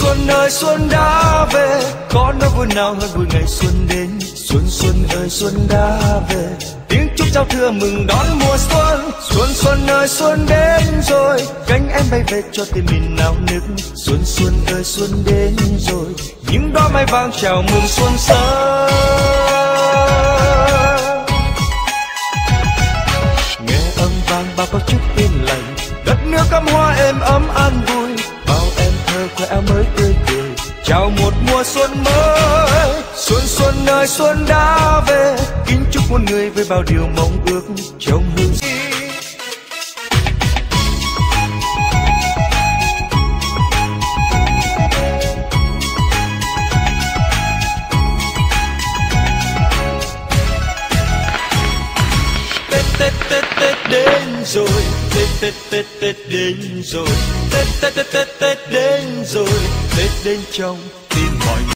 xuân ơi xuân đã về, có nỗi vui nào hơn vui ngày xuân đến. Xuân xuân ơi xuân đã về, tiếng chúc giao thừa mừng đón mùa xuân. Xuân xuân ơi xuân đến rồi, cánh em bay về cho tim mình nao nức. Xuân xuân ơi xuân đến rồi, những đóa mai vàng chào mừng xuân sớm. Nghe âm vang bao câu chúc yên lành, đất nước cắm hoa êm ấm an vui. Bao em thơ khoe áo mới tươi cười, chào một mùa xuân mới. Xuân xuân ơi xuân đã về, kính chúc muôn người với bao điều mong ước trong hương. Tết Tết Tết đến rồi, Tết Tết Tết Tết đến rồi, Tết Tết Tết Tết Tết đến rồi, Tết đến trong tim mọi người.